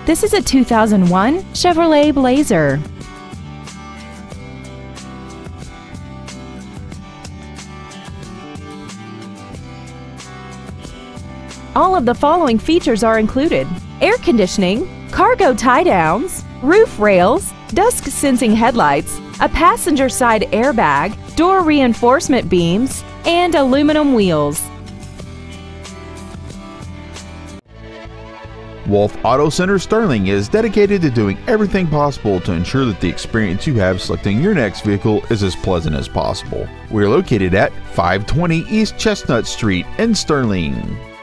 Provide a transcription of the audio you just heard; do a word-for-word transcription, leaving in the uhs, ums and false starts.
This is a two thousand one Chevrolet Blazer. All of the following features are included: air conditioning, cargo tie-downs, roof rails, dusk-sensing headlights, a passenger side airbag, door reinforcement beams, and aluminum wheels. Wolf Auto Center Sterling is dedicated to doing everything possible to ensure that the experience you have selecting your next vehicle is as pleasant as possible. We're located at five twenty East Chestnut Street in Sterling.